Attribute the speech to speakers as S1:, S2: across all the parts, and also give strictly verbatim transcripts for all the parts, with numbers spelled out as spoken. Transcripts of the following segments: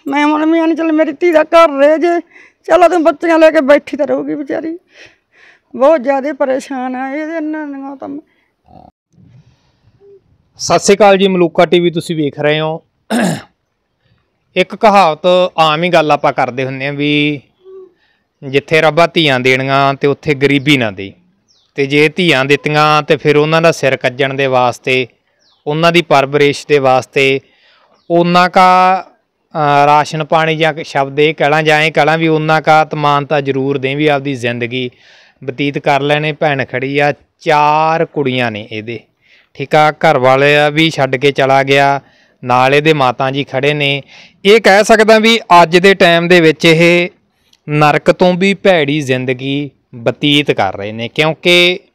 S1: मैं मन में आने चल मेरी धी का घर रह जे चलो तुम बच्चियां लेके बैठी तो रहूगी बेचारी बहुत ज़्यादा परेशान है ये तो।
S2: सत श्री अकाल जी, मलूका टीवी तुसीं वेख रहे हो। एक कहावत आम ही गल आपां करदे हुंदे भी जिथे रब्बा धीआं देणियां ते उत्थे गरीबी ना दे, ते जे धीआं दित्तियां ते फिर उन्हां दा सिर कज्जण दे वास्ते उन्हां दी परवरिश दे वास्ते उन्ना का राशन पानी या शब्द ये कहना जाए कहना भी उन्ना का तमानता जरूर दें भी आपदी जिंदगी बतीत कर लेने। भैन खड़ी आ, चार कुड़ियां ने इहदे, ठीक आ, घर वाले भी छड्ड के चला गया, नाल इहदे माता जी खड़े ने। ये कह सकदा भी अज दे टाइम दे विच इह नरक तो भी भैड़ी जिंदगी बतीत कर रहे हैं, क्योंकि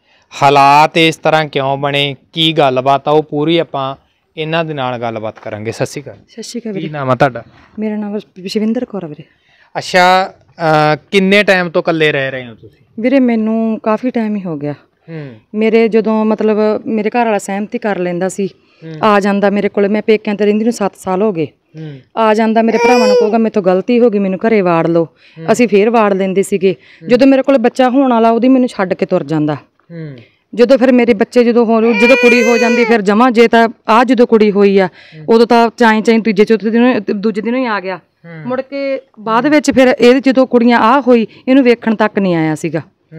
S2: हालात इस तरह क्यों बने, की गलबात आ वो पूरी आपां इन्हां दे नाल गलबात करांगे। सत श्री अकाल।
S1: सत श्री अकाल।
S2: की नाम है तुहाडा?
S1: मेरा नाम विशविंदर कौर वीरे।
S2: अच्छा, किन्ने टाइम तो कल्ले रह रहे हो तुसीं?
S1: ਵੀਰੇ ਮੈਨੂੰ ਕਾਫੀ ਟਾਈਮ ਹੀ ਹੋ ਗਿਆ। ਮੇਰੇ ਜਦੋਂ ਮਤਲਬ ਮੇਰੇ ਘਰ ਵਾਲਾ ਸਹਿਮਤੀ ਕਰ ਲੈਂਦਾ ਸੀ, ਆ ਜਾਂਦਾ ਮੇਰੇ ਕੋਲ, ਮੈਂ ਪੇਕਿਆਂ ਤੇ ਰਹਿੰਦੀ ਨੂੰ ਸੱਤ ਸਾਲ ਹੋ ਗਏ, ਆ ਜਾਂਦਾ ਮੇਰੇ ਭਰਾਵਾਂ ਨੂੰ ਕਹੂਗਾ ਮੇਥੋਂ ਗਲਤੀ ਹੋ ਗਈ ਮੈਨੂੰ ਘਰੇ ਵਾੜ ਲਓ, ਅਸੀਂ ਫੇਰ ਵਾੜ ਲੈਂਦੇ ਸੀਗੇ। ਜਦੋਂ ਮੇਰੇ ਕੋਲ ਬੱਚਾ ਹੋਣ ਵਾਲਾ ਉਹਦੀ ਮੈਨੂੰ ਛੱਡ ਕੇ ਤੁਰ ਜਾਂਦਾ। ਜਦੋਂ ਫਿਰ ਮੇਰੇ ਬੱਚੇ ਜਦੋਂ ਹੋ ਜਦੋਂ ਕੁੜੀ ਹੋ ਜਾਂਦੀ ਫਿਰ ਜਮਾ, ਜੇ ਤਾਂ ਆ ਜਦੋਂ ਕੁੜੀ ਹੋਈ ਆ ਉਦੋਂ ਤਾਂ ਚਾਈ ਚਾਈ ਤੀਜੇ ਚੌਥੇ ਦਿਨ ਦੂਜੇ ਦਿਨੋਂ ਹੀ ਆ ਗਿਆ। ਮੁੜ ਕੇ ਬਾਅਦ ਵਿੱਚ ਫਿਰ ਇਹ ਜਦੋਂ ਕੁੜੀਆਂ ਆ ਹੋਈ ਇਹਨੂੰ ਵੇਖਣ ਤੱਕ ਨਹੀਂ ਆਇਆ ਸੀਗਾ।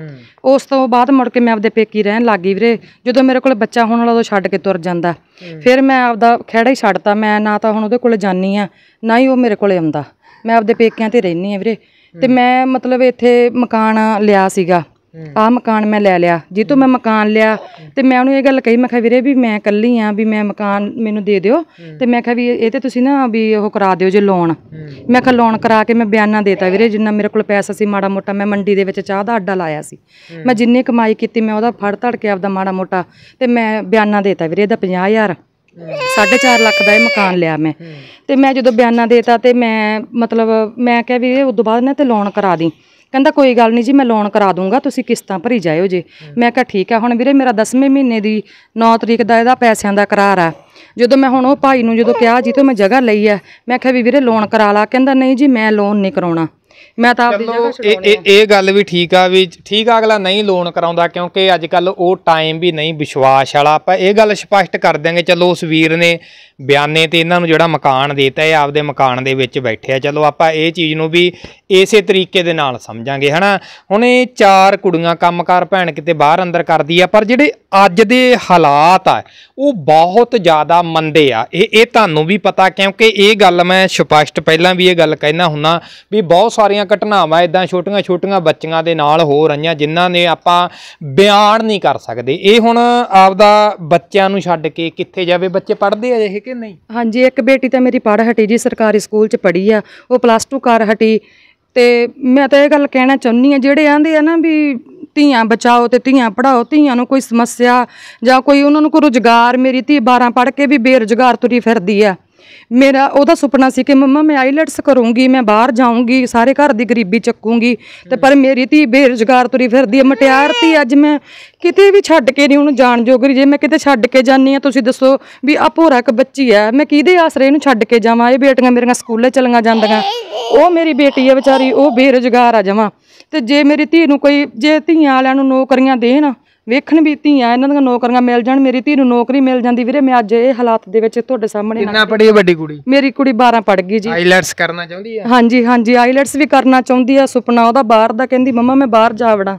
S1: ਉਸ ਤੋਂ ਬਾਅਦ ਮੁੜ ਕੇ ਮੈਂ ਆਪਦੇ ਪੇਕੀ ਰਹਿਣ ਲੱਗ ਗਈ ਵੀਰੇ। ਜਦੋਂ ਮੇਰੇ ਕੋਲ ਬੱਚਾ ਹੋਣ ਵਾਲਾ ਉਦੋਂ ਛੱਡ ਕੇ ਤੁਰ ਜਾਂਦਾ। ਫਿਰ ਮੈਂ ਆਪਦਾ ਖਹਿੜਾ ਹੀ ਛੱਡਤਾ, ਮੈਂ ਨਾ ਤਾਂ ਹੁਣ ਉਹਦੇ ਕੋਲ ਜਾਂਦੀ ਆ ਨਾ ਹੀ ਉਹ ਮੇਰੇ ਕੋਲ ਆਉਂਦਾ, ਮੈਂ ਆਪਦੇ ਪੇਕਿਆਂ ਤੇ ਰਹਿੰਦੀ ਆ ਵੀਰੇ। ਤੇ ਮੈਂ ਮਤਲਬ ਇੱਥੇ ਮਕਾਨ ਲਿਆ ਸੀਗਾ, ਆਹ ਮਕਾਨ ਮੈਂ ਲੈ ਲਿਆ। ਜਿੱਤੋਂ ਮੈਂ ਮਕਾਨ ਲਿਆ ਤੇ ਮੈਂ ਉਹਨੂੰ ਇਹ ਗੱਲ ਕਹੀ, ਮੈਂ ਕਿਹਾ ਵੀਰੇ ਵੀ ਮੈਂ ਇਕੱਲੀ ਆ, ਵੀ ਮੈਂ ਮਕਾਨ ਮੈਨੂੰ ਦੇ ਦਿਓ, ਤੇ ਮੈਂ ਕਿਹਾ ਵੀ ਇਹ ਤੇ ਤੁਸੀਂ ਨਾ ਵੀ ਉਹ ਕਰਾ ਦਿਓ ਜੇ ਲੋਨ। ਮੈਂ ਕਿਹਾ ਲੋਨ ਕਰਾ ਕੇ ਮੈਂ ਬਿਆਨਾ ਦੇਤਾ ਵੀਰੇ, ਜਿੰਨਾ ਮੇਰੇ ਕੋਲ ਪੈਸਾ ਸੀ ਮਾੜਾ ਮੋਟਾ, ਮੈਂ ਮੰਡੀ ਦੇ ਵਿੱਚ ਚਾਹ ਦਾ ਅੱਡਾ ਲਾਇਆ ਸੀ, ਮੈਂ ਜਿੰਨੀ ਕਮਾਈ ਕੀਤੀ ਮੈਂ ਉਹਦਾ ਫੜ ਧੜ ਕੇ ਆਪਦਾ ਮਾੜਾ ਮੋਟਾ ਤੇ ਮੈਂ ਬਿਆਨਾ ਦੇਤਾ ਵੀਰੇ ਇਹਦਾ ਪੰਜਾਹ ਹਜ਼ਾਰ ਸਾਢੇ ਚਾਰ ਲੱਖ ਦਾ ਇਹ ਮਕਾਨ ਲਿਆ ਮੈਂ। ਤੇ ਮੈਂ ਜਦੋਂ ਬਿਆਨਾ ਦੇਤਾ ਤੇ ਮੈਂ ਮਤਲਬ ਮੈਂ ਕਿਹਾ ਵੀ ਇਹ ਉਦੋਂ ਬਾਅਦ ਨਾ ਤੇ ਲੋਨ ਕਰਾ ਦੀ। ਕਹਿੰਦਾ ਕੋਈ ਗੱਲ ਨਹੀਂ ਜੀ ਮੈਂ ਲੋਨ ਕਰਾ ਦੂੰਗਾ, ਤੁਸੀਂ ਕਿਸ਼ਤਾਂ ਭਰੀ ਜਾਇਓ ਜੇ। ਮੈਂ ਕਿਹਾ ਠੀਕ ਆ। ਹੁਣ ਵੀਰੇ ਮੇਰਾ ਦਸਵੇਂ ਮਹੀਨੇ ਦੀ ਨੌ ਤਰੀਕ ਦਾ ਇਹਦਾ ਪੈਸਿਆਂ ਦਾ ਕਰਾਰ ਆ। ਜਦੋਂ ਮੈਂ ਹੁਣ ਉਹ ਭਾਈ ਨੂੰ ਜਦੋਂ ਕਿਹਾ ਜੀ ਤੋਂ ਮੈਂ ਜਗ੍ਹਾ ਲਈ ਆ, ਮੈਂ ਕਿਹਾ ਵੀ ਵੀਰੇ ਲੋਨ ਕਰਾ ਲਾ। ਕਹਿੰਦਾ ਨਹੀਂ ਜੀ ਮੈਂ ਲੋਨ ਨਹੀਂ ਕਰਾਉਣਾ, ਮੈਂ ਤਾਂ ਆਪਦੀ ਜਗ੍ਹਾ ਛਡਾਉਣੀ ਆ।
S2: ਇਹ ਗੱਲ ਵੀ ਠੀਕ ਆ ਵੀ ਠੀਕ ਆ, ਅਗਲਾ ਨਹੀਂ ਲੋਨ ਕਰਾਉਂਦਾ ਕਿਉਂਕਿ ਅੱਜ ਕੱਲ ਉਹ ਟਾਈਮ ਵੀ ਨਹੀਂ ਵਿਸ਼ਵਾਸ ਵਾਲਾ। ਆਪਾਂ ਇਹ ਗੱਲ ਸਪਸ਼ਟ ਕਰ ਦਿਆਂਗੇ। ਚਲੋ ਉਸ ਵੀਰ ਨੇ ਬਿਆਨੇ ਤੇ ਇਹਨਾਂ ਨੂੰ ਜਿਹੜਾ ਮਕਾਨ ਦੇਤਾ ਇਹ ਆਪਦੇ ਮਕਾਨ ਦੇ ਵਿੱਚ ਬੈਠੇ ਆ, ਚਲੋ ਆਪਾਂ ਇਹ ਚੀਜ਼ ਨੂੰ ਵੀ ਇਸੇ ਤਰੀਕੇ ਦੇ ਨਾਲ ਸਮਝਾਂਗੇ, ਹਨਾ। ਹੁਣ ਇਹ ਚਾਰ ਕੁੜੀਆਂ ਕੰਮਕਾਰ ਭੈਣ ਕਿਤੇ ਬਾਹਰ ਅੰਦਰ ਕਰਦੀ ਆ, ਪਰ ਜਿਹੜੇ ਅੱਜ ਦੇ ਹਾਲਾਤ ਆ ਉਹ ਬਹੁਤ ਜ਼ਿਆਦਾ ਮੰਦੇ ਆ। ਇਹ ਇਹ ਤੁਹਾਨੂੰ ਵੀ ਪਤਾ, ਕਿਉਂਕਿ ਇਹ ਗੱਲ ਮੈਂ ਸਪਸ਼ਟ ਪਹਿਲਾਂ ਵੀ ਇਹ ਗੱਲ ਕਹਿਣਾ ਹੁੰਦਾ ਵੀ ਬਹੁਤ ਸਾਰੀਆਂ ਘਟਨਾਵਾਂ ਇੱਦਾਂ ਛੋਟੀਆਂ ਛੋਟੀਆਂ ਬੱਚੀਆਂ ਦੇ ਨਾਲ ਹੋ ਰਹੀਆਂ ਜਿਨ੍ਹਾਂ ਨੇ ਆਪਾਂ ਬਿਆਨ ਨਹੀਂ ਕਰ ਸਕਦੇ। ਇਹ ਹੁਣ ਆਪਦਾ ਬੱਚਿਆਂ ਨੂੰ ਛੱਡ ਕੇ ਕਿੱਥੇ ਜਾਵੇ? ਬੱਚੇ ਪੜ੍ਹਦੇ ਆ ਇਹ ਕਿ ਨਹੀਂ?
S1: ਹਾਂਜੀ, ਇੱਕ ਬੇਟੀ ਤਾਂ ਮੇਰੀ ਪੜ੍ਹ ਹਟੀ ਜੀ, ਸਰਕਾਰੀ ਸਕੂਲ 'ਚ ਪੜ੍ਹੀ ਆ, ਉਹ ਪਲੱਸ ਟੂ ਕਰ ਹਟੀ। ਤੇ ਮੈਂ ਤਾਂ ਇਹ ਗੱਲ ਕਹਿਣਾ ਚਾਹੁੰਦੀ ਹਾਂ, ਜਿਹੜੇ ਆਂਦੇ ਆ ਨਾ ਵੀ ਧੀਆਂ ਬਚਾਓ ਤੇ ਧੀਆਂ ਪੜ੍ਹਾਓ, ਧੀਆਂ ਨੂੰ ਕੋਈ ਸਮੱਸਿਆ ਜਾਂ ਕੋਈ ਉਹਨਾਂ ਨੂੰ ਕੋਈ ਰੁਜ਼ਗਾਰ, ਮੇਰੀ ਧੀ ਬਾਰਾਂ ਪੜ੍ਹ ਕੇ ਵੀ ਬੇਰੁਜ਼ਗਾਰ ਤੁਰੀ ਫਿਰਦੀ ਆ। ਮੇਰਾ ਉਹਦਾ ਸੁਪਨਾ ਸੀ ਕਿ ਮੰਮਾ ਮੈਂ ਆਈਲੈਟਸ ਕਰੂੰਗੀ, ਮੈਂ ਬਾਹਰ ਜਾਊਂਗੀ, ਸਾਰੇ ਘਰ ਦੀ ਗਰੀਬੀ ਚੱਕੂੰਗੀ, ਤੇ ਪਰ ਮੇਰੀ ਧੀ ਬੇਰੁਜ਼ਗਾਰ ਤੁਰੀ ਫਿਰਦੀ ਹੈ। ਮਟਿਆਰ ਧੀ ਅੱਜ ਮੈਂ ਕਿਤੇ ਵੀ ਛੱਡ ਕੇ ਨਹੀਂ ਉਹਨੂੰ ਜਾਣ ਜੋਗਰੀ। ਜੇ ਮੈਂ ਕਿਤੇ ਛੱਡ ਕੇ ਜਾਂਦੀ ਹਾਂ ਤੁਸੀਂ ਦੱਸੋ ਵੀ ਆ ਭੋਰਾ ਇੱਕ ਬੱਚੀ ਆ, ਮੈਂ ਕਿਹਦੇ ਆਸਰੇ ਇਹਨੂੰ ਛੱਡ ਕੇ ਜਾਵਾਂ? ਇਹ ਬੇਟੀਆਂ ਮੇਰੀਆਂ ਸਕੂਲੇ ਚਲੀਆਂ ਜਾਂਦੀਆਂ, ਉਹ ਮੇਰੀ ਬੇਟੀ ਹੈ ਵਿਚਾਰੀ ਉਹ ਬੇਰੁਜ਼ਗਾਰ ਆ ਜਮਾਂ। ਤੇ ਜੇ ਮੇਰੀ ਧੀ ਨੂੰ ਕੋਈ, ਜੇ ਧੀਆਂ ਵਾਲਿਆਂ ਨੂੰ ਨੌਕਰੀਆਂ ਦੇਣ, ਵੇਖਣ ਵੀ ਧੀਆਂ ਇਹਨਾਂ ਦੀਆਂ ਨੌਕਰੀਆਂ ਮਿਲ ਜਾਣ, ਮੇਰੀ ਧੀ ਨੂੰ ਨੌਕਰੀ ਮਿਲ ਜਾਂਦੀ ਵੀਰੇ, ਮੈਂ ਅੱਜ ਇਹ ਹਾਲਾਤ ਦੇ ਵਿੱਚ ਤੁਹਾਡੇ ਸਾਹਮਣੇ।
S2: ਕਿੰਨਾ ਪੜ੍ਹੀ ਹੈ ਵੱਡੀ ਕੁੜੀ?
S1: ਮੇਰੀ ਕੁੜੀ ਬਾਰਾਂ ਪੜ੍ਹ ਗਈ ਜੀ।
S2: ਆਈਲੈਟਸ ਕਰਨਾ ਚਾਹੁੰਦੀ ਹੈ?
S1: ਹਾਂਜੀ ਹਾਂਜੀ, ਆਈਲੈਟਸ ਵੀ ਕਰਨਾ ਚਾਹੁੰਦੀ ਆ, ਸੁਪਨਾ ਉਹਦਾ ਬਾਹਰ ਦਾ। ਕਹਿੰਦੀ ਮੰਮਾ ਮੈਂ ਬਾਹਰ ਜਾ ਵੜਾਂ।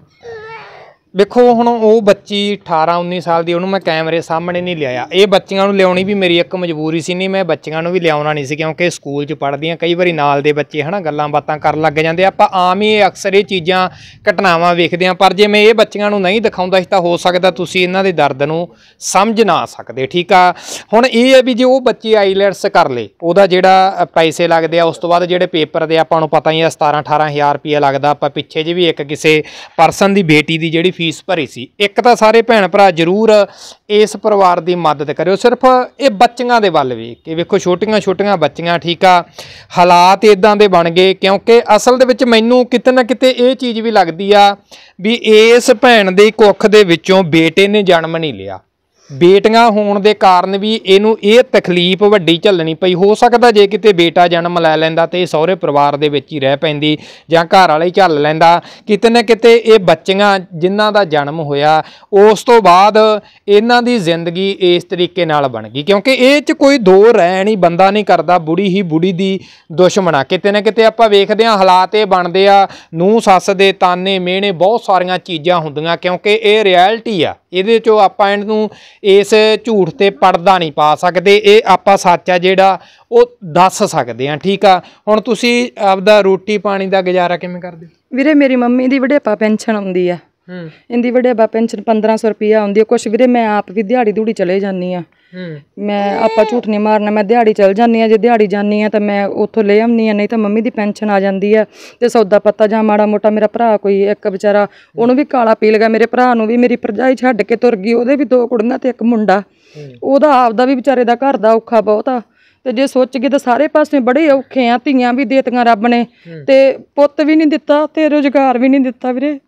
S2: ਵੇਖੋ ਹੁਣ ਉਹ ਬੱਚੀ ਅਠਾਰਾਂ ਉੱਨੀ ਸਾਲ ਦੀ, ਉਹਨੂੰ ਮੈਂ ਕੈਮਰੇ ਸਾਹਮਣੇ ਨਹੀਂ ਲਿਆਇਆ। ਇਹ ਬੱਚੀਆਂ ਨੂੰ ਲਿਆਉਣੀ ਵੀ ਮੇਰੀ ਇੱਕ ਮਜਬੂਰੀ ਸੀ, ਨਹੀਂ ਮੈਂ ਬੱਚੀਆਂ ਨੂੰ ਵੀ ਲਿਆਉਣਾ ਨਹੀਂ ਸੀ ਕਿਉਂਕਿ ਸਕੂਲ 'ਚ ਪੜ੍ਹਦੀਆਂ, ਕਈ ਵਾਰੀ ਨਾਲ ਦੇ ਬੱਚੇ ਹੈ ਨਾ ਗੱਲਾਂ ਬਾਤਾਂ ਕਰਨ ਲੱਗ ਜਾਂਦੇ। ਆਪਾਂ ਆਮ ਹੀ ਅਕਸਰ ਇਹ ਚੀਜ਼ਾਂ ਘਟਨਾਵਾਂ ਵੇਖਦੇ ਹਾਂ, ਪਰ ਜੇ ਮੈਂ ਇਹ ਬੱਚੀਆਂ ਨੂੰ ਨਹੀਂ ਦਿਖਾਉਂਦਾ ਸੀ ਤਾਂ ਹੋ ਸਕਦਾ ਤੁਸੀਂ ਇਹਨਾਂ ਦੇ ਦਰਦ ਨੂੰ ਸਮਝ ਨਾ ਸਕਦੇ, ਠੀਕ ਆ। ਹੁਣ ਇਹ ਹੈ ਵੀ ਜੇ ਉਹ ਬੱਚੀ ਆਈਲੈਟਸ ਕਰ ਲੇ, ਉਹਦਾ ਜਿਹੜਾ ਪੈਸੇ ਲੱਗਦੇ ਆ, ਉਸ ਤੋਂ ਬਾਅਦ ਜਿਹੜੇ ਪੇਪਰ ਦੇ ਆਪਾਂ ਨੂੰ ਪਤਾ ਹੀ ਆ ਸਤਾਰਾਂ ਅਠਾਰਾਂ ਹਜ਼ਾਰ ਰੁਪਈਆ ਲੱਗਦਾ। ਆਪਾਂ ਪਿੱਛੇ ਜਿਹੇ ਵੀ ਇੱਕ ਕਿਸੇ ਪਰਸਨ ਦੀ ਬੇਟੀ ਦੀ ਜਿਹੜੀ ਫੀਸ ਭਰੀ ਸੀ। ਇੱਕ ਤਾਂ ਸਾਰੇ ਭੈਣ ਭਰਾ ਜ਼ਰੂਰ ਇਸ ਪਰਿਵਾਰ ਦੀ ਮਦਦ ਕਰਿਓ, ਸਿਰਫ ਇਹ ਬੱਚੀਆਂ ਦੇ ਵੱਲ ਵੇਖ ਕੇ ਵੇਖੋ, ਛੋਟੀਆਂ ਛੋਟੀਆਂ ਬੱਚੀਆਂ, ਠੀਕ ਆ। ਹਾਲਾਤ ਇਦਾਂ ਦੇ ਬਣ ਗਏ ਕਿਉਂਕਿ ਅਸਲ ਦੇ ਵਿੱਚ ਮੈਨੂੰ ਕਿਤੇ ਨਾ ਕਿਤੇ ਇਹ ਚੀਜ਼ ਵੀ ਲੱਗਦੀ ਆ ਵੀ ਇਸ ਭੈਣ ਦੇ ਕੁੱਖ ਦੇ ਵਿੱਚੋਂ ਬੇਟੇ ਨੇ ਜਨਮ ਨਹੀਂ ਲਿਆ, ਬੇਟੀਆਂ ਹੋਣ ਦੇ ਕਾਰਨ ਵੀ ਇਹਨੂੰ ਇਹ ਤਕਲੀਫ ਵੱਡੀ ਝੱਲਣੀ ਪਈ। ਹੋ ਸਕਦਾ ਜੇ ਕਿਤੇ ਬੇਟਾ ਜਨਮ ਲੈ ਲੈਂਦਾ ਤੇ ਇਹ ਸਹੁਰੇ ਪਰਿਵਾਰ ਦੇ ਵਿੱਚ ਹੀ ਰਹਿ ਪੈਂਦੀ ਜਾਂ ਘਰ ਵਾਲਾ ਹੀ ਝੱਲ ਲੈਂਦਾ। ਕਿਤੇ ਨਾ ਕਿਤੇ ਇਹ ਬੱਚੀਆਂ ਜਿਨ੍ਹਾਂ ਦਾ ਜਨਮ ਹੋਇਆ ਉਸ ਤੋਂ ਬਾਅਦ ਇਹਨਾਂ ਦੀ ਜ਼ਿੰਦਗੀ ਇਸ ਤਰੀਕੇ ਨਾਲ ਬਣ ਗਈ, ਕਿਉਂਕਿ ਇਹ 'ਚ ਕੋਈ ਦੋ ਰਹਿ ਨਹੀਂ, ਬੰਦਾ ਨਹੀਂ ਕਰਦਾ ਬੁੜੀ ਹੀ ਬੁੜੀ ਦੀ ਦੁਸ਼ਮਣ ਆ। ਕਿਤੇ ਨਾ ਕਿਤੇ ਆਪਾਂ ਵੇਖਦੇ ਹਾਂ ਹਾਲਾਤ ਇਹ ਬਣਦੇ ਆ, ਨੂੰਹ ਸੱਸ ਦੇ ਤਾਨੇ ਮਿਹਣੇ ਬਹੁਤ ਸਾਰੀਆਂ ਚੀਜ਼ਾਂ ਹੁੰਦੀਆਂ, ਕਿਉਂਕਿ ਇਹ ਰਿਐਲਿਟੀ ਆ। ਇਹਦੇ 'ਚੋਂ ਆਪਾਂ ਇਹਨੂੰ ਇਸ ਝੂਠ ਤੇ ਪਰਦਾ ਨਹੀਂ ਪਾ ਸਕਦੇ, ਇਹ ਆਪਾਂ ਸੱਚ ਆ ਜਿਹੜਾ ਉਹ ਦੱਸ ਸਕਦੇ ਹਾਂ। ਠੀਕ ਆ, ਹੁਣ ਤੁਸੀਂ ਆਪਦਾ ਰੋਟੀ ਪਾਣੀ ਦਾ ਗੁਜ਼ਾਰਾ ਕਿਵੇਂ ਕਰਦੇ?
S1: ਵੀਰੇ ਮੇਰੀ ਮੰਮੀ ਦੀ ਵਡੇਪਾ ਪੈਨਸ਼ਨ ਆਉਂਦੀ ਆ, ਇਹਦੀ ਵਡੇਪਾ ਪੈਨਸ਼ਨ ਪੰਦਰਾਂ ਸੌ ਰੁਪਈਆ ਆਉਂਦੀ ਆ। ਕੁਛ ਵੀਰੇ ਮੈਂ ਆਪ ਵੀ ਦਿਹਾੜੀ ਦੂੜੀ ਚਲੇ ਜਾਂਦੀ ਆ, ਮੈਂ ਆਪਾਂ ਝੂਠ ਨਹੀਂ ਮਾਰਨਾ, ਮੈਂ ਦਿਹਾੜੀ ਚਲ ਜਾਂਦੀ ਆ। ਜੇ ਦਿਹਾੜੀ ਜਾਂਦੀ ਆ ਤਾਂ ਮੈਂ ਉੱਥੋਂ ਲੈ ਆਉਂਦੀ ਆ, ਨਹੀਂ ਤਾਂ ਮੰਮੀ ਦੀ ਪੈਨਸ਼ਨ ਆ ਜਾਂਦੀ ਆ। ਤੇ ਸੌਦਾ ਪੱਤਾ ਜਾਂ ਮਾੜਾ ਮੋਟਾ ਮੇਰਾ ਭਰਾ ਕੋਈ ਇੱਕ ਵਿਚਾਰਾ ਉਹਨੂੰ ਵੀ ਕਾਲਾ ਪੀ ਲਗਾ, ਮੇਰੇ ਭਰਾ ਨੂੰ ਵੀ ਮੇਰੀ ਭਰਜਾਈ ਛੱਡ ਕੇ ਤੁਰ ਗਈ, ਉਹਦੇ ਵੀ ਦੋ ਕੁੜੀਆਂ ਤੇ ਇੱਕ ਮੁੰਡਾ, ਉਹਦਾ ਆਪਦਾ ਵੀ ਵਿਚਾਰੇ ਦਾ ਘਰ ਦਾ ਔਖਾ ਬਹੁਤ ਆ। ਤੇ ਜੇ ਸੋਚ ਗਏ ਤਾਂ ਸਾਰੇ ਪਾਸੇ ਬੜੇ ਔਖੇ ਆ, ਧੀਆਂ ਵੀ ਦੇਤੀਆਂ ਰੱਬ ਨੇ ਤੇ ਪੁੱਤ ਵੀ ਨਹੀਂ ਦਿੱਤਾ ਤੇ ਰੁਜ਼ਗਾਰ ਵੀ ਨਹੀਂ ਦਿੱਤਾ ਵੀਰੇ।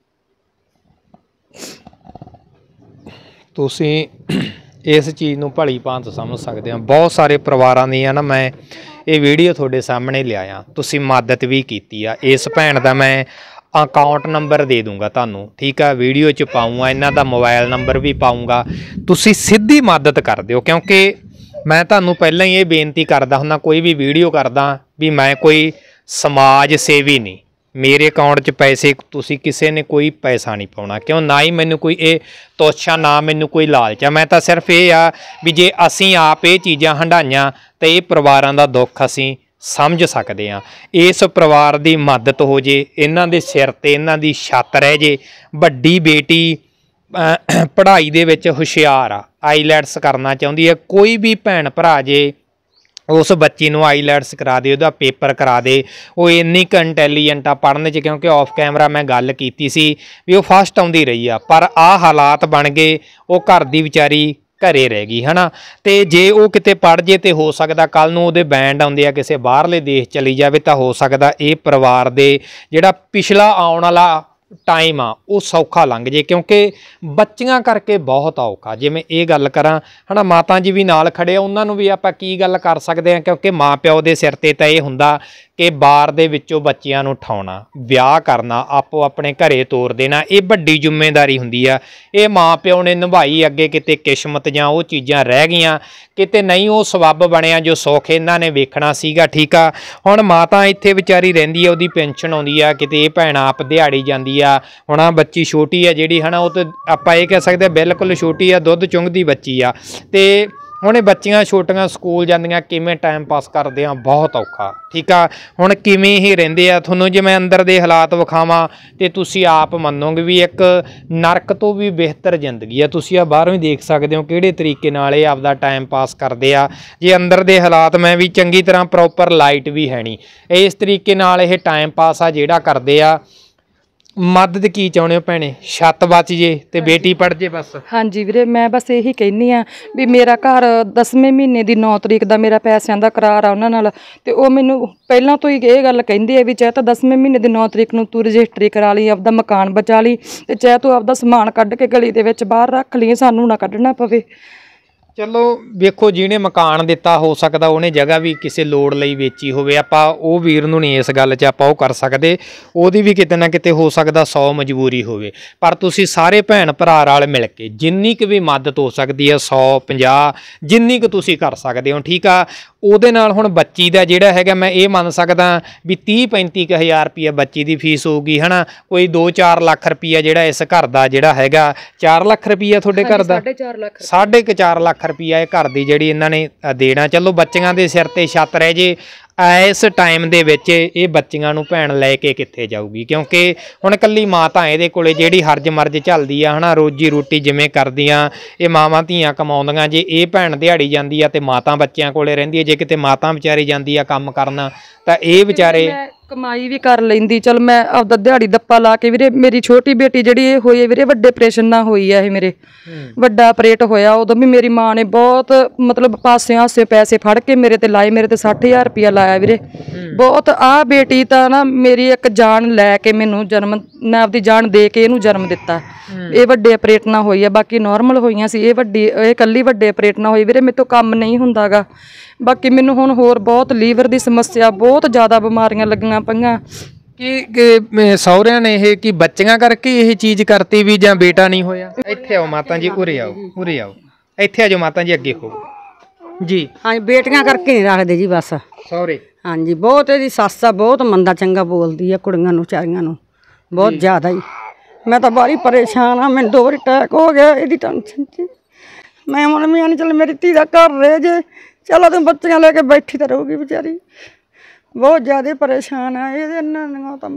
S2: ਤੁਸੀਂ ਇਸ ਚੀਜ਼ ਨੂੰ ਭਲੀ ਭਾਂਤ ਸਮਝ ਸਕਦੇ ਹੋ। ਬਹੁਤ ਸਾਰੇ ਪਰਿਵਾਰਾਂ ਦੀਆਂ ਨਾ ਮੈਂ ਇਹ ਵੀਡੀਓ ਤੁਹਾਡੇ ਸਾਹਮਣੇ ਲਿਆਇਆ, ਤੁਸੀਂ ਮਦਦ ਵੀ ਕੀਤੀ ਆ। ਇਸ ਭੈਣ ਦਾ ਮੈਂ ਅਕਾਊਂਟ ਨੰਬਰ ਦੇ ਦੂੰਗਾ ਤੁਹਾਨੂੰ, ਠੀਕ ਆ, ਵੀਡੀਓ 'ਚ ਪਾਊਂਗਾ, ਇਹਨਾਂ ਦਾ ਮੋਬਾਈਲ ਨੰਬਰ ਵੀ ਪਾਊਂਗਾ। ਤੁਸੀਂ ਸਿੱਧੀ ਮਦਦ ਕਰ ਦਿਓ, ਕਿਉਂਕਿ ਮੈਂ ਤੁਹਾਨੂੰ ਪਹਿਲਾਂ ਹੀ ਇਹ ਬੇਨਤੀ ਕਰਦਾ ਹੁੰਦਾ ਕੋਈ ਵੀ ਵੀਡੀਓ ਕਰਦਾ ਵੀ ਮੈਂ ਕੋਈ ਸਮਾਜ ਸੇਵੀ ਨਹੀਂ, ਮੇਰੇ ਅਕਾਊਂਟ 'ਚ ਪੈਸੇ ਤੁਸੀਂ ਕਿਸੇ ਨੇ ਕੋਈ ਪੈਸਾ ਨਹੀਂ ਪਾਉਣਾ, ਕਿਉਂ ਨਾ ਹੀ ਮੈਨੂੰ ਕੋਈ ਇਹ ਤੋਛਾ, ਨਾ ਮੈਨੂੰ ਕੋਈ ਲਾਲਚ ਆ। ਮੈਂ ਤਾਂ ਸਿਰਫ ਇਹ ਆ ਵੀ ਜੇ ਅਸੀਂ ਆਪ ਇਹ ਚੀਜ਼ਾਂ ਹੰਢਾਈਆਂ ਤਾਂ ਇਹ ਪਰਿਵਾਰਾਂ ਦਾ ਦੁੱਖ ਅਸੀਂ ਸਮਝ ਸਕਦੇ ਹਾਂ। ਇਸ ਪਰਿਵਾਰ ਦੀ ਮਦਦ ਹੋ ਜੇ, ਇਹਨਾਂ ਦੇ ਸਿਰ ਤੇ ਇਹਨਾਂ ਦੀ ਛੱਤ ਰਹਿ ਜੇ। ਵੱਡੀ ਬੇਟੀ ਪੜ੍ਹਾਈ ਦੇ ਵਿੱਚ ਹੁਸ਼ਿਆਰ ਆ, ਆਈਲੈਟਸ ਕਰਨਾ ਚਾਹੁੰਦੀ ਹੈ। ਕੋਈ ਵੀ ਭੈਣ ਭਰਾ ਜੇ ਉਸ ਬੱਚੀ ਨੂੰ ਆਈਲੈਟਸ ਕਰਾ ਦੇ, ਉਹਦਾ ਪੇਪਰ ਕਰਾ ਦੇ, ਉਹ ਇੰਨੀ ਕੁ ਇੰਟੈਲੀਜੈਂਟ ਆ ਪੜ੍ਹਨ 'ਚ, ਕਿਉਂਕਿ ਆਫ ਕੈਮਰਾ ਮੈਂ ਗੱਲ ਕੀਤੀ ਸੀ ਵੀ ਉਹ ਫਸਟ ਆਉਂਦੀ ਰਹੀ ਆ, ਪਰ ਆਹ ਹਾਲਾਤ ਬਣ ਗਏ, ਉਹ ਘਰ ਦੀ ਵਿਚਾਰੀ ਘਰੇ ਰਹਿ ਗਈ ਹੈ ਨਾ। ਤੇ ਜੇ ਉਹ ਕਿਤੇ ਪੜ੍ਹ ਜੇ ਤੇ ਹੋ ਸਕਦਾ ਕੱਲ੍ਹ ਨੂੰ ਉਹਦੇ ਬੈਂਡ ਆਉਂਦੇ ਆ, ਕਿਸੇ ਬਾਹਰਲੇ ਦੇਸ਼ ਚਲੀ ਜਾਵੇ, ਤਾਂ ਹੋ ਸਕਦਾ ਇਹ ਪਰਿਵਾਰ ਦੇ ਜਿਹੜਾ ਪਿਛਲਾ ਆਉਣ ਵਾਲਾ ਟਾਈਮ ਆ ਉਹ ਸੌਖਾ ਲੰਘ ਜੇ, ਕਿਉਂਕਿ ਬੱਚੀਆਂ ਕਰਕੇ ਬਹੁਤ ਔਖਾ। ਜਿਵੇਂ ਇਹ ਗੱਲ ਕਰਾਂ ਹੈ ਨਾ, ਮਾਤਾ ਜੀ ਵੀ ਨਾਲ ਖੜੇ ਆ, ਉਹਨਾਂ ਨੂੰ ਵੀ ਆਪਾਂ ਕੀ ਗੱਲ ਕਰ ਸਕਦੇ ਹਾਂ, ਕਿਉਂਕਿ ਮਾਂ ਪਿਓ ਦੇ ਸਿਰ 'ਤੇ ਤਾਂ ਇਹ ਹੁੰਦਾ ਕਿ ਬਾਹਰ ਦੇ ਵਿੱਚੋਂ ਬੱਚਿਆਂ ਨੂੰ ਉਠਾਉਣਾ, ਵਿਆਹ ਕਰਨਾ, ਆਪੋ ਆਪਣੇ ਘਰੇ ਤੋਰ ਦੇਣਾ, ਇਹ ਵੱਡੀ ਜ਼ਿੰਮੇਵਾਰੀ ਹੁੰਦੀ ਆ। ਇਹ ਮਾਂ ਪਿਓ ਨੇ ਨਿਭਾਈ, ਅੱਗੇ ਕਿਤੇ ਕਿਸਮਤ ਜਾਂ ਉਹ ਚੀਜ਼ਾਂ ਰਹਿ ਗਈਆਂ, ਕਿਤੇ ਨਹੀਂ ਉਹ ਸਬੱਬ ਬਣਿਆ ਜੋ ਸੁੱਖ ਇਹਨਾਂ ਨੇ ਵੇਖਣਾ ਸੀਗਾ। ਠੀਕ ਆ, ਹੁਣ ਮਾਤਾ ਇੱਥੇ ਵਿਚਾਰੀ ਰਹਿੰਦੀ ਆ, ਉਹਦੀ ਪੈਨਸ਼ਨ ਆਉਂਦੀ ਆ, ਕਿਤੇ ਇਹ ਭੈਣ ਆਪ ਦਿਹਾੜੀ ਜਾਂਦੀ ਆ। ਹੁਣ ਆ ਬੱਚੀ ਛੋਟੀ ਆ ਜਿਹੜੀ ਹੈ ਨਾ, ਉਹ ਤਾਂ ਆਪਾਂ ਇਹ ਕਹਿ ਸਕਦੇ ਬਿਲਕੁਲ ਛੋਟੀ ਆ, ਦੁੱਧ ਚੁੰਘਦੀ ਬੱਚੀ ਆ। ਤੇ ਹੁਣ ਇਹ ਬੱਚੀਆਂ ਛੋਟੀਆਂ ਸਕੂਲ ਜਾਂਦੀਆਂ, ਕਿਵੇਂ ਟਾਈਮ ਪਾਸ ਕਰਦੇ ਆ, ਬਹੁਤ ਔਖਾ। ਠੀਕ ਆ, ਹੁਣ ਕਿਵੇਂ ਹੀ ਰਹਿੰਦੇ ਆ, ਤੁਹਾਨੂੰ ਜੇ ਮੈਂ ਅੰਦਰ ਦੇ ਹਾਲਾਤ ਵਿਖਾਵਾਂ ਤੇ ਤੁਸੀਂ ਆਪ ਮੰਨੋਗੇ ਵੀ ਇੱਕ ਨਰਕ ਤੋਂ ਵੀ ਬਿਹਤਰ ਜ਼ਿੰਦਗੀ ਆ। ਤੁਸੀਂ ਆ ਬਾਹਰੋਂ ਹੀ ਦੇਖ ਸਕਦੇ ਹੋ ਕਿਹੜੇ ਤਰੀਕੇ ਨਾਲ ਇਹ ਆਪਦਾ ਟਾਈਮ ਪਾਸ ਕਰਦੇ ਆ। ਜੇ ਅੰਦਰ ਦੇ ਹਾਲਾਤ ਮੈਂ ਵੀ ਚੰਗੀ ਤਰ੍ਹਾਂ ਪ੍ਰੋਪਰ ਲਾਈਟ ਵੀ ਹੈ ਨਹੀਂ, ਇਸ ਤਰੀਕੇ ਨਾਲ ਇਹ ਟਾਈਮ ਪਾਸ ਆ ਜਿਹੜਾ ਕਰਦੇ ਆ। ਮਦਦ ਕੀ ਚਾਹੁੰਦੇ ਹੋ ਭੈਣੇ? ਛੱਤ ਬਚ ਜੇ ਤੇ ਬੇਟੀ ਪੜ੍ਹ ਜੇ ਬਸ। ਹਾਂਜੀ
S1: ਵੀਰੇ, ਮੈਂ ਬਸ ਇਹੀ ਕਹਿੰਦੀ ਆ ਵੀ ਮੇਰਾ ਘਰ ਦਸਵੇਂ ਮਹੀਨੇ ਦੀ ਨੌ ਤਰੀਕ ਦਾ ਮੇਰਾ ਪੈਸਿਆਂ ਦਾ ਕਰਾਰ ਆ ਉਹਨਾਂ ਨਾਲ, ਤੇ ਉਹ ਮੈਨੂੰ ਪਹਿਲਾਂ ਤੋਂ ਹੀ ਇਹ ਗੱਲ ਕਹਿੰਦੇ ਆ ਵੀ ਚਾਹੇ ਤਾਂ ਦਸਵੇਂ ਮਹੀਨੇ ਦੀ ਨੌ ਤਰੀਕ ਨੂੰ ਤੂੰ ਰਜਿਸਟਰੀ ਕਰਾ ਲਈ, ਆਪਦਾ ਮਕਾਨ ਬਚਾ ਲਈ, ਤੇ ਚਾਹੇ ਤੂੰ ਆਪਦਾ ਸਮਾਨ ਕੱਢ ਕੇ ਗਲੀ ਦੇ ਵਿੱਚ ਬਾਹਰ ਰੱਖ ਲਈ, ਸਾਨੂੰ ਨਾ ਕੱਢਣਾ ਪਵੇ।
S2: ਚਲੋ ਵੇਖੋ, ਜਿਹਨੇ ਮਕਾਨ ਦਿੱਤਾ ਹੋ ਸਕਦਾ ਉਹਨੇ ਜਗ੍ਹਾ ਵੀ ਕਿਸੇ ਲੋੜ ਲਈ ਵੇਚੀ ਹੋਵੇ, ਆਪਾਂ ਉਹ ਵੀਰ ਨੂੰ ਨਹੀਂ ਇਸ ਗੱਲ 'ਚ ਆਪਾਂ ਉਹ ਕਰ ਸਕਦੇ, ਉਹਦੀ ਵੀ ਕਿਤੇ ਨਾ ਕਿਤੇ ਹੋ ਸਕਦਾ ਸੌ ਮਜਬੂਰੀ ਹੋਵੇ। ਪਰ ਤੁਸੀਂ ਸਾਰੇ ਭੈਣ ਭਰਾ ਰਲ ਮਿਲ ਕੇ ਜਿੰਨੀ ਕੁ ਵੀ ਮਦਦ ਹੋ ਸਕਦੀ ਹੈ, ਸੌ ਪੰਜਾਹ ਜਿੰਨੀ ਕੁ ਤੁਸੀਂ ਕਰ ਸਕਦੇ ਹੋ, ਠੀਕ ਆ, ਉਹਦੇ ਨਾਲ ਹੁਣ ਬੱਚੀ ਦਾ ਜਿਹੜਾ ਹੈਗਾ ਮੈਂ ਇਹ ਮੰਨ ਸਕਦਾ ਵੀ ਤੀਹ ਪੈਂਤੀ ਕੁ ਹਜ਼ਾਰ ਰੁਪਈਆ ਬੱਚੀ ਦੀ ਫੀਸ ਹੋਊਗੀ ਹੈ ਨਾ। ਕੋਈ ਦੋ ਚਾਰ ਲੱਖ ਰੁਪਈਆ ਜਿਹੜਾ ਇਸ ਘਰ ਦਾ ਜਿਹੜਾ ਹੈਗਾ, ਚਾਰ ਲੱਖ ਰੁਪਈਆ ਤੁਹਾਡੇ ਘਰ ਦਾ, ਸਾਢੇ ਕੁ ਚਾਰ ਲੱਖ ਰੁਪਈਆ ਇਹ ਘਰ ਦੀ ਜਿਹੜੀ ਇਹਨਾਂ ਨੇ ਦੇਣਾ। ਚਲੋ ਬੱਚੀਆਂ ਦੇ ਸਿਰ ਤੇ ਛੱਤ ਰਹਿ ਜੇ, ਇਸ ਟਾਈਮ ਦੇ ਵਿੱਚ ਇਹ ਬੱਚੀਆਂ ਨੂੰ ਭੈਣ ਲੈ ਕੇ ਕਿੱਥੇ ਜਾਊਗੀ, ਕਿਉਂਕਿ ਹੁਣ ਇਕੱਲੀ ਮਾਂ ਤਾਂ ਇਹਦੇ ਕੋਲੇ ਜਿਹੜੀ ਹਰਜ ਮਰਜ ਚੱਲਦੀ ਆ ਹੈ ਨਾ, ਰੋਜੀ ਰੋਟੀ ਜਿਵੇਂ ਕਰਦੀਆਂ ਇਹ ਮਾਵਾਂ ਧੀਆਂ ਕਮਾਉਂਦੀਆਂ। ਜੇ ਇਹ ਭੈਣ ਦਿਹਾੜੀ ਜਾਂਦੀ ਆ ਤੇ ਮਾਤਾ ਬੱਚਿਆਂ ਕੋਲੇ ਰਹਿੰਦੀ ਹੈ, ਜੇ ਕਿਤੇ ਮਾਤਾ ਵਿਚਾਰੀ ਜਾਂਦੀ ਆ ਕੰਮ ਕਰਨਾ ਤਾਂ ਇਹ ਵਿਚਾਰੇ
S1: ਕਮਾਈ ਵੀ ਕਰ ਲੈਂਦੀ। ਚਲ ਮੈਂ ਆਪਦਾ ਦਿਹਾੜੀ ਦੱਪਾ ਲਾ ਕੇ ਵੀਰੇ, ਮੇਰੀ ਛੋਟੀ ਬੇਟੀ ਜਿਹੜੀ ਇਹ ਹੋਈ ਹੈ ਵੀਰੇ, ਵੱਡੇ ਆਪਰੇਸ਼ਨ ਨਾਲ ਹੋਈ ਆ ਇਹ ਮੇਰੇ, ਵੱਡਾ ਆਪਰੇਟ ਹੋਇਆ ਉਦੋਂ ਵੀ ਮੇਰੀ ਮਾਂ ਨੇ ਬਹੁਤ ਮਤਲਬ ਪਾਸੇ ਆਸੇ ਪੈਸੇ ਫੜ ਕੇ ਮੇਰੇ ਤੇ ਲਾਏ, ਮੇਰੇ ਤੇ ਸੱਠ ਹਜ਼ਾਰ ਰੁਪਇਆ ਲਾਇਆ ਵੀਰੇ ਬਹੁਤ। ਆਹ ਬੇਟੀ ਤਾਂ ਨਾ ਮੇਰੀ ਇੱਕ ਜਾਨ ਲੈ ਕੇ ਮੈਨੂੰ ਜਨਮ, ਮੈਂ ਆਪਦੀ ਜਾਨ ਦੇ ਕੇ ਇਹਨੂੰ ਜਨਮ ਦਿੱਤਾ। ਇਹ ਵੱਡੇ ਆਪਰੇਟ ਨਾਲ ਹੋਈ ਆ, ਬਾਕੀ ਨਾਰਮਲ ਹੋਈਆਂ ਸੀ, ਇਹ ਵੱਡੀ ਇਹ ਇਕੱਲੀ ਵੱਡੇ ਆਪਰੇਟ ਨਾਲ ਹੋਈ ਵੀਰੇ। ਮੇਰੇ ਤੋਂ ਕੰਮ ਨਹੀਂ ਹੁੰਦਾਗਾ। ਬਾਕੀ ਮੈਨੂੰ ਹੁਣ ਹੋਰ ਬਹੁਤ ਲੀਵਰ ਦੀ ਸਮੱਸਿਆ, ਬਹੁਤ ਜ਼ਿਆਦਾ ਬਿਮਾਰੀਆਂ ਲੱਗੀਆਂ ਪਈਆਂ।
S2: ਕਿ ਸਹੁਰਿਆਂ ਨੇ ਇਹ ਕਿ ਬੱਚੀਆਂ ਕਰਕੇ ਇਹ ਚੀਜ਼ ਕਰਤੀ ਵੀ ਜਾਂ ਬੇਟਾ ਨਹੀਂ ਹੋਇਆ? ਇੱਥੇ ਆਓ ਮਾਤਾ ਜੀ, ਉਰੇ ਆਓ, ਉਰੇ ਆਓ, ਇੱਥੇ ਆ ਜਾਓ ਮਾਤਾ ਜੀ, ਅੱਗੇ ਹੋ ਜੀ।
S3: ਹਾਂਜੀ, ਬੇਟੀਆਂ ਕਰਕੇ ਨਹੀਂ ਰੱਖਦੇ ਜੀ ਬਸ
S2: ਸਹੁਰੇ।
S3: ਹਾਂਜੀ, ਬਹੁਤ ਇਹਦੀ ਸੱਸ ਆ, ਬਹੁਤ ਮੰਦਾ ਚੰਗਾ ਬੋਲਦੀ ਆ ਕੁੜੀਆਂ ਨੂੰ, ਵਿਚਾਰੀਆਂ ਨੂੰ ਬਹੁਤ ਜ਼ਿਆਦਾ ਹੀ। ਮੈਂ ਤਾਂ ਬਾਹਲੀ ਪਰੇਸ਼ਾਨ ਆ, ਮੈਨੂੰ ਦੋ ਵਾਰੀ ਅਟੈਕ ਹੋ ਗਿਆ ਇਹਦੀ ਟੈਨਸ਼ਨ 'ਚ। ਮੈਂ ਹੁਣ ਵੀ ਆਣੀ ਚੱਲ ਮੇਰੀ ਧੀ ਦਾ ਘਰ ਰਹੇ ਜੇ, ਚਲੋ ਤੂੰ ਬੱਚੀਆਂ ਲੈ ਕੇ ਬੈਠੀ ਤਾਂ ਰਹੂਗੀ ਵਿਚਾਰੀ। ਬਹੁਤ ਜ਼ਿਆਦਾ ਪਰੇਸ਼ਾਨ ਆ ਇਹਦੇ ਨਾਲ ਤਾਂ।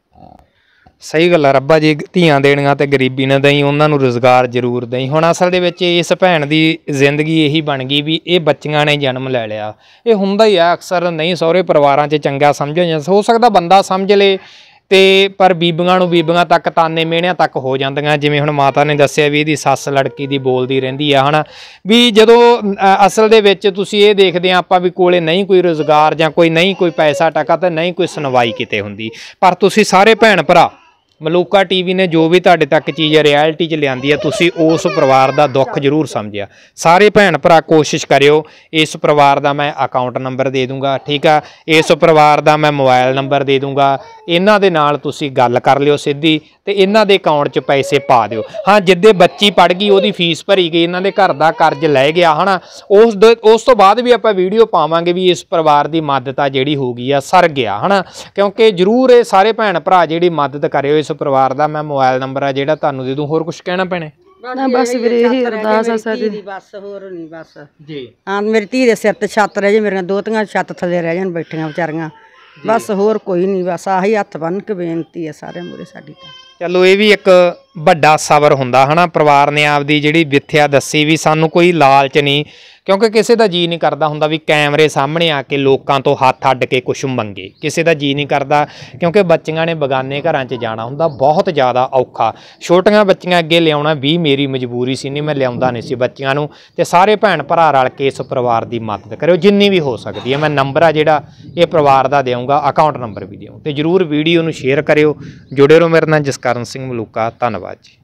S2: ਸਹੀ ਗੱਲ ਆ ਰੱਬਾ ਜੀ, ਧੀਆਂ ਦੇਣੀਆਂ ਤੇ ਗਰੀਬੀ ਨਾ ਦਈ, ਉਹਨਾਂ ਨੂੰ ਰੁਜ਼ਗਾਰ ਜ਼ਰੂਰ ਦਈ। ਹੁਣ ਅਸਲ ਦੇ ਵਿੱਚ ਇਸ ਭੈਣ ਦੀ ਜ਼ਿੰਦਗੀ ਇਹੀ ਬਣ ਗਈ ਵੀ ਇਹ ਬੱਚੀਆਂ ਨੇ ਜਨਮ ਲੈ ਲਿਆ। ਇਹ ਹੁੰਦਾ ਹੀ ਆ ਅਕਸਰ, ਨਹੀਂ ਸਹੁਰੇ ਪਰਿਵਾਰਾਂ 'ਚ ਚੰਗਾ ਸਮਝਿਆ ਜਾਂਦਾ, ਹੋ ਸਕਦਾ ਬੰਦਾ ਸਮਝ ਲੇ ਤੇ ਪਰ ਬੀਬੀਆਂ ਨੂੰ ਬੀਬੀਆਂ ਤੱਕ ਤਾਨੇ ਮਿਹਣਿਆਂ ਤੱਕ ਹੋ ਜਾਂਦੀਆਂ। ਜਿਵੇਂ ਹੁਣ ਮਾਤਾ ਨੇ ਦੱਸਿਆ ਵੀ ਇਹਦੀ ਸੱਸ ਲੜਕੀ ਦੀ ਬੋਲਦੀ ਰਹਿੰਦੀ ਆ, ਹੈ ਨਾ ਵੀ ਜਦੋਂ ਅਸਲ ਦੇ ਵਿੱਚ ਤੁਸੀਂ ਇਹ ਦੇਖਦੇ ਆ ਆਪਾਂ ਵੀ ਕੋਲੇ ਨਹੀਂ ਕੋਈ ਰੁਜ਼ਗਾਰ ਜਾਂ ਕੋਈ ਨਹੀਂ ਕੋਈ ਪੈਸਾ ਟਕਾ ਤੇ ਨਹੀਂ ਕੋਈ ਸੁਣਵਾਈ ਕਿਤੇ ਹੁੰਦੀ। ਪਰ ਤੁਸੀਂ ਸਾਰੇ ਭੈਣ ਭਰਾ ਮਲੂਕਾ ਟੀਵੀ ਨੇ ਜੋ ਵੀ ਤੁਹਾਡੇ ਤੱਕ ਚੀਜ਼ ਰਿਐਲਿਟੀ 'ਚ ਲਿਆਂਦੀ ਆ, ਤੁਸੀਂ ਉਸ ਪਰਿਵਾਰ ਦਾ ਦੁੱਖ ਜ਼ਰੂਰ ਸਮਝਿਆ। ਸਾਰੇ ਭੈਣ ਭਰਾ ਕੋਸ਼ਿਸ਼ ਕਰਿਓ। ਇਸ ਪਰਿਵਾਰ ਦਾ ਮੈਂ ਅਕਾਊਂਟ ਨੰਬਰ ਦੇ ਦੂੰਗਾ, ਠੀਕ ਆ, ਇਸ ਪਰਿਵਾਰ ਦਾ ਮੈਂ ਮੋਬਾਈਲ ਨੰਬਰ ਦੇ ਦੂੰਗਾ। ਇਹਨਾਂ ਦੇ ਨਾਲ ਤੁਸੀਂ ਗੱਲ ਕਰ ਲਿਓ ਸਿੱਧੀ ਤੇ ਇਹਨਾਂ ਦੇ ਅਕਾਊਂਟ 'ਚ ਪੈਸੇ ਪਾ ਦਿਓ। ਹਾਂ, ਜਿੱਦੇ ਬੱਚੀ ਪੜ ਗਈ, ਉਹਦੀ ਫੀਸ ਭਰੀ ਗਈ, ਇਹਨਾਂ ਦੇ ਘਰ ਦਾ ਕਰਜ਼ ਲੈ ਗਿਆ, ਹੈ ਨਾ, ਉਸ ਉਸ ਤੋਂ ਬਾਅਦ ਵੀ ਆਪਾਂ ਵੀਡੀਓ ਪਾਵਾਂਗੇ ਵੀ ਇਸ ਪਰਿਵਾਰ ਦੀ ਮਦਦ ਆ ਜਿਹੜੀ ਹੋ ਗਈ ਆ, ਸਰ ਗਿਆ, ਹੈ ਨਾ। ਕਿਉਂਕਿ ਜ਼ਰੂਰ ਇਹ ਸਾਰੇ ਭੈਣ ਭਰਾ ਜਿਹੜੀ ਮਦਦ ਕਰਿਓ ਇਸ ਪਰਿਵਾਰ ਦਾ। ਮੈਂ ਮੋਬਾਈਲ ਨੰਬਰ ਆ ਜਿਹੜਾ ਤੁਹਾਨੂੰ ਦੇ ਦੂੰ। ਹੋਰ ਕੁਝ ਕਹਿਣਾ ਪੈਣੇ?
S1: ਨਾ ਬਸ ਵੀਰੇ ਇਹੀ ਅਰਦਾਸ ਆ ਸਾਡੀ
S3: ਬਸ, ਹੋਰ ਨਹੀਂ ਬਸ
S2: ਜੀ।
S3: ਹਾਂ, ਮੇਰੀ ਧੀ ਦੇ ਸਿਰ ਤੇ ਛੱਤ ਰਹਿ ਜੇ, ਮੇਰੀਆਂ ਦੋਤੀਆਂ ਛੱਤ ਥੱਲੇ ਰਹਿ ਜਾਣ ਬੈਠੀਆਂ ਵਿਚਾਰੀਆਂ, ਬਸ ਹੋਰ ਕੋਈ ਨਹੀਂ। ਬਸ ਆਹੀ ਹੱਥ ਬੰਨ੍ਹ ਕੇ ਬੇਨਤੀ ਹੈ ਸਾਰਿਆਂ ਮੂਹਰੇ ਸਾਡੀ ਤਾਂ।
S2: ਚਲੋ ਇਹ ਵੀ ਇੱਕ ਵੱਡਾ ਸਬਰ ਹੁੰਦਾ, ਹੈ ਨਾ। ਪਰਿਵਾਰ ਨੇ ਆਪਦੀ ਜਿਹੜੀ ਵਿਥਿਆ ਦੱਸੀ ਵੀ ਸਾਨੂੰ ਕੋਈ ਲਾਲਚ ਨਹੀਂ, ਕਿਉਂਕਿ ਕਿਸੇ ਦਾ ਜੀ ਨਹੀਂ ਕਰਦਾ ਹੁੰਦਾ ਵੀ ਕੈਮਰੇ ਸਾਹਮਣੇ ਆ ਕੇ ਲੋਕਾਂ ਤੋਂ ਹੱਥ ਅੱਡ ਕੇ ਕੁਛ ਮੰਗੇ। ਕਿਸੇ ਦਾ ਜੀ ਨਹੀਂ ਕਰਦਾ, ਕਿਉਂਕਿ ਬੱਚੀਆਂ ਨੇ ਬਗਾਨੇ ਘਰਾਂ 'ਚ ਜਾਣਾ ਹੁੰਦਾ, ਬਹੁਤ ਜ਼ਿਆਦਾ ਔਖਾ। ਛੋਟੀਆਂ ਬੱਚੀਆਂ ਅੱਗੇ ਲਿਆਉਣਾ ਵੀ ਮੇਰੀ ਮਜਬੂਰੀ ਸੀ, ਨਹੀਂ ਮੈਂ ਲਿਆਉਂਦਾ ਨਹੀਂ ਸੀ ਬੱਚੀਆਂ ਨੂੰ। ਤੇ ਸਾਰੇ ਭੈਣ ਭਰਾ ਰਲ ਕੇ ਇਸ ਪਰਿਵਾਰ ਦੀ ਮਦਦ ਕਰਿਓ ਜਿੰਨੀ ਵੀ ਹੋ ਸਕਦੀ ਹੈ। ਮੈਂ ਨੰਬਰ ਆ ਜਿਹੜਾ ਇਹ ਪਰਿਵਾਰ ਦਾ ਦੇਵਾਂਗਾ, ਅਕਾਊਂਟ ਨੰਬਰ ਵੀ ਦਿਓ, ਤੇ ਜ਼ਰੂਰ ਵੀਡੀਓ ਨੂੰ ਸ਼ੇਅਰ ਕਰਿਓ। ਜੁੜੇ ਰਹੋ ਮੇਰੇ ਨਾਲ। ਜਸਕਰਨ ਸਿੰਘ ਮਲੂਕਾ, ਧੰਨਵਾਦ ਜੀ।